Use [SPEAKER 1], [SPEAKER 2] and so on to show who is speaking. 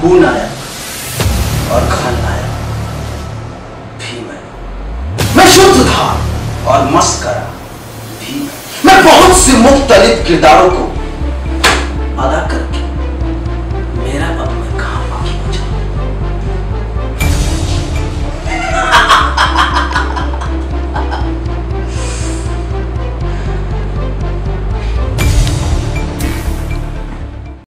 [SPEAKER 1] खून आया और खलनायक भी मैं शुद्ध था और मस्करा भी मैं बहुत से मुख्तलिफ किरदारों को अदा कर